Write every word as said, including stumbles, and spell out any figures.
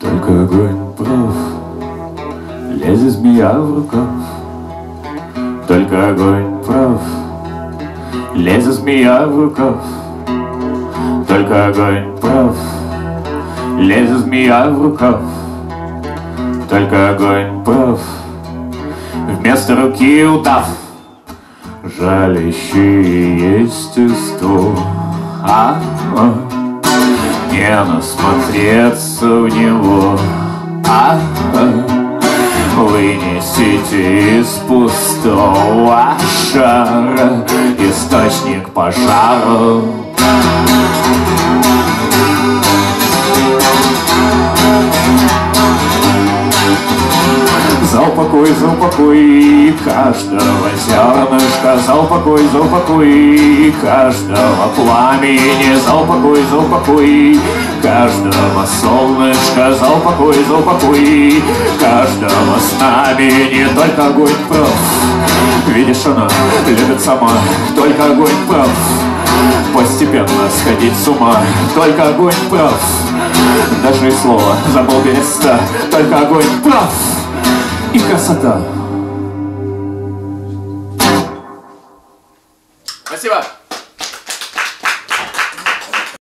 Только огонь прав, лезет змея в рукав. Только огонь прав, лезет змея в рукав. Только огонь прав, лезет змея в рукав. Только огонь прав, вместо руки удав. Жалящие есть сто, а, а не насмотреться в него, а, а вынесите из пустого шара источник пожара. За упокой, за упокой каждого зернышка, за упокой, за упокой каждого пламени, за упокой, за упокой каждого солнышка, за упокой, за упокой каждого знамени. Только огонь прав, видишь, она любит сама. Только огонь прав, постепенно сходить с ума. Только огонь прав, даже и слово забыл береста. Только огонь прав и красота. Спасибо.